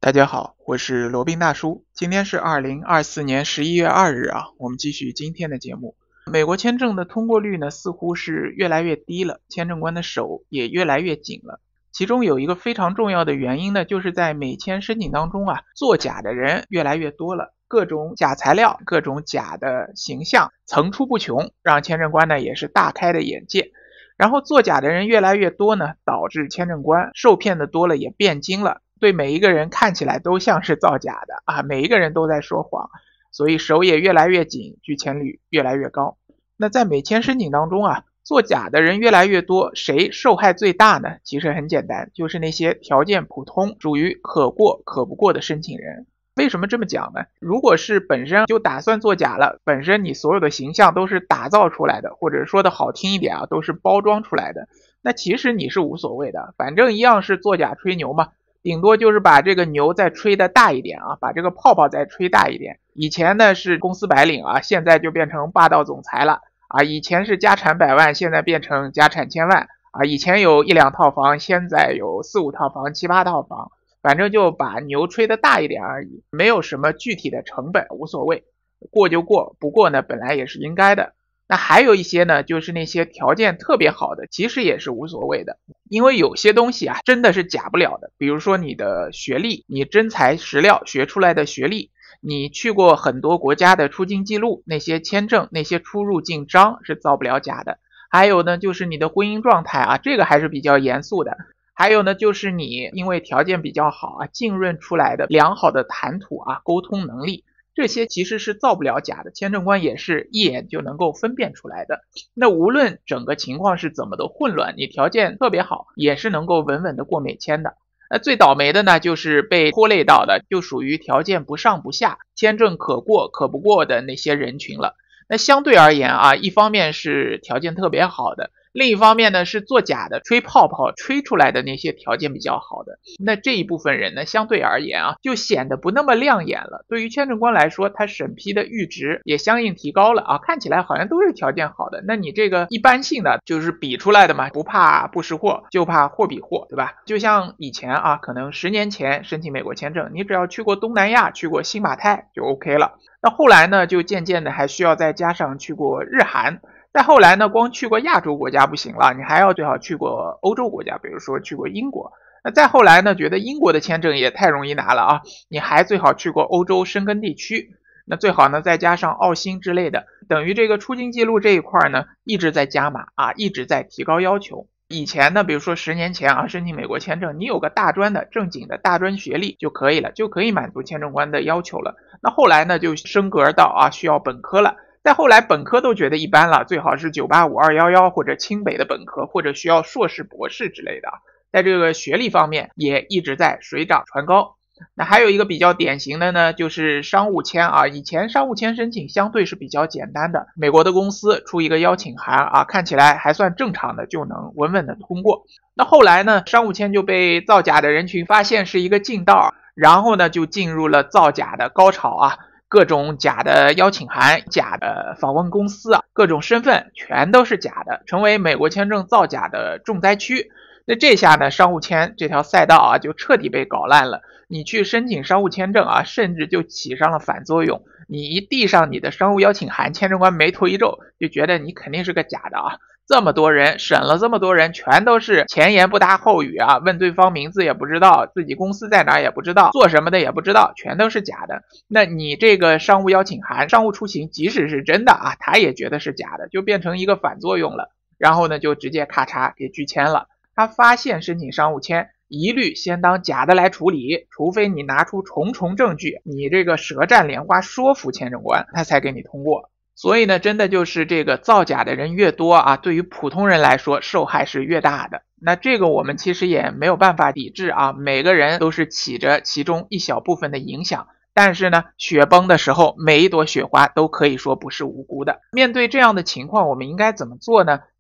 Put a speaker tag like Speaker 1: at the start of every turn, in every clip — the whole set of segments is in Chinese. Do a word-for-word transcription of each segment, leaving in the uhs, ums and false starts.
Speaker 1: 大家好，我是罗宾大叔。今天是二零二四年十一月二日啊，我们继续今天的节目。美国签证的通过率呢，似乎是越来越低了，签证官的手也越来越紧了。其中有一个非常重要的原因呢，就是在美签申请当中啊，作假的人越来越多了，各种假材料、各种假的形象层出不穷，让签证官呢也是大开的眼界。然后作假的人越来越多呢，导致签证官受骗的多了，也变精了。对每一个人看起来都像是造假的啊，每一个人都在说谎，所以手也越来越紧，拒签率越来越高。那在美签申请当中啊，作假的人越来越多，谁受害最大呢？其实很简单，就是那些条件普通、属于可过可不过的申请人。为什么这么讲呢？如果是本身就打算作假了，本身你所有的形象都是打造出来的，或者说的好听一点啊，都是包装出来的，那其实你是无所谓的，反正一样是作假吹牛嘛。顶多就是把这个牛再吹的大一点啊，把这个泡泡再吹大一点。以前呢是公司白领啊，现在就变成霸道总裁了啊。以前是家产百万，现在变成家产千万啊。以前有一两套房，现在有四五套房、七八套房，反正就把牛吹的大一点而已，没有什么具体的成本，无所谓，过就过，不过呢本来也是应该的。那还有一些呢，就是那些条件特别好的，其实也是无所谓的，因为有些东西啊，真的是假不了的。比如说你的学历，你真材实料学出来的学历，你去过很多国家的出境记录，那些签证，那些出入境章是造不了假的。还有呢，就是你的婚姻状态啊，这个还是比较严肃的。还有呢，就是你因为条件比较好啊，浸润出来的良好的谈吐啊，沟通能力。这些其实是造不了假的，签证官也是一眼就能够分辨出来的。那无论整个情况是怎么的混乱，你条件特别好，也是能够稳稳的过美签的。那最倒霉的呢，就是被拖累到的，就属于条件不上不下，签证可过可不过的那些人群了。那相对而言啊，一方面是条件特别好的，另一方面呢是作假的，吹泡泡吹出来的那些条件比较好的，那这一部分人呢，相对而言啊，就显得不那么亮眼了。对于签证官来说，他审批的阈值也相应提高了啊，看起来好像都是条件好的，那你这个一般性的就是比出来的嘛，不怕不识货，就怕货比货，对吧？就像以前啊，可能十年前申请美国签证，你只要去过东南亚，去过新马泰就 OK 了。那后来呢，就渐渐的还需要再加上去过日韩。再后来呢，光去过亚洲国家不行了，你还要最好去过欧洲国家，比如说去过英国。那再后来呢，觉得英国的签证也太容易拿了啊，你还最好去过欧洲申根地区。那最好呢，再加上澳新之类的，等于这个出境记录这一块呢，一直在加码啊，一直在提高要求。以前呢，比如说十年前啊，申请美国签证，你有个大专的正经的大专学历就可以了，就可以满足签证官的要求了。那后来呢，就升格到啊需要本科了。再后来本科都觉得一般了，最好是九八五、二一一或者清北的本科，或者需要硕士、博士之类的。在这个学历方面也一直在水涨船高。那还有一个比较典型的呢，就是商务签啊。以前商务签申请相对是比较简单的，美国的公司出一个邀请函啊，看起来还算正常的，就能稳稳的通过。那后来呢，商务签就被造假的人群发现是一个近道，然后呢就进入了造假的高潮啊。各种假的邀请函、假的访问公司啊，各种身份全都是假的，成为美国签证造假的重灾区。那这下呢，商务签这条赛道啊，就彻底被搞烂了。你去申请商务签证啊，甚至就起上了反作用。你一递上你的商务邀请函，签证官眉头一皱，就觉得你肯定是个假的啊。这么多人审了，这么多人全都是前言不搭后语啊，问对方名字也不知道，自己公司在哪也不知道，做什么的也不知道，全都是假的。那你这个商务邀请函、商务出行，即使是真的啊，他也觉得是假的，就变成一个反作用了。然后呢，就直接咔嚓给拒签了。他发现申请商务签，一律先当假的来处理，除非你拿出重重证据，你这个舌战莲花说服签证官，他才给你通过。所以呢，真的就是这个造假的人越多啊，对于普通人来说受害是越大的。那这个我们其实也没有办法抵制啊，每个人都是起着其中一小部分的影响。但是呢，雪崩的时候，每一朵雪花都可以说不是无辜的。面对这样的情况，我们应该怎么做呢？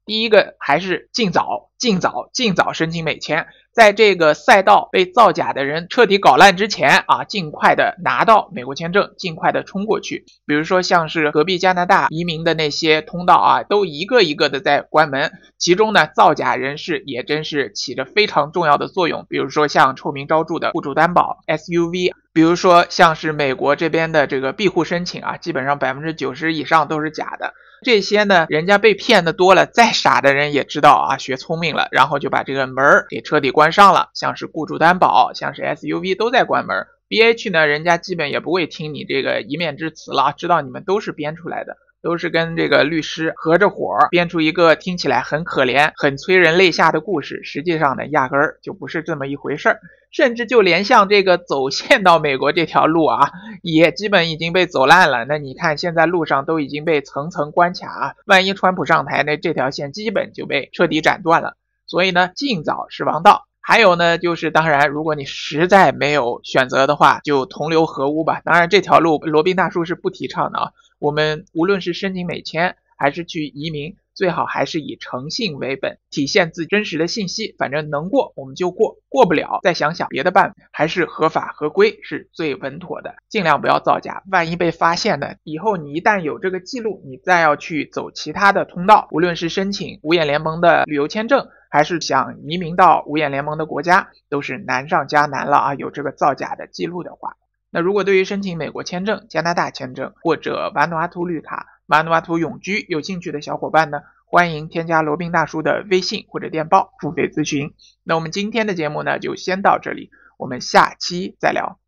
Speaker 1: 第一个还是尽早尽早尽早申请美签，在这个赛道被造假的人彻底搞烂之前啊，尽快的拿到美国签证，尽快的冲过去。比如说像是隔壁加拿大移民的那些通道啊，都一个一个的在关门，其中呢造假人士也真是起着非常重要的作用。比如说像臭名昭著的雇主担保 S U V， 比如说像是美国这边的这个庇护申请啊，基本上 百分之九十 以上都是假的。这些呢，人家被骗的多了，再傻的人也知道啊，学聪明了，然后就把这个门给彻底关上了。像是雇主担保，像是 S U V 都在关门。B H 呢，人家基本也不会听你这个一面之词了，知道你们都是编出来的，都是跟这个律师合着伙编出一个听起来很可怜、很催人泪下的故事，实际上呢，压根儿就不是这么一回事儿。甚至就连像这个走线到美国这条路啊，也基本已经被走烂了。那你看现在路上都已经被层层关卡啊，万一川普上台，那这条线基本就被彻底斩断了。所以呢，尽早是王道。还有呢，就是当然，如果你实在没有选择的话，就同流合污吧。当然，这条路罗宾大叔是不提倡的啊。我们无论是申请美签还是去移民，最好还是以诚信为本，体现自己真实的信息。反正能过我们就过，过不了再想想别的办法，还是合法合规是最稳妥的。尽量不要造假，万一被发现呢，以后你一旦有这个记录，你再要去走其他的通道，无论是申请五眼联盟的旅游签证，还是想移民到五眼联盟的国家，都是难上加难了啊！有这个造假的记录的话。那如果对于申请美国签证、加拿大签证或者瓦努阿图绿卡、瓦努阿图永居有兴趣的小伙伴呢，欢迎添加罗宾大叔的微信或者电报付费咨询。那我们今天的节目呢就先到这里，我们下期再聊。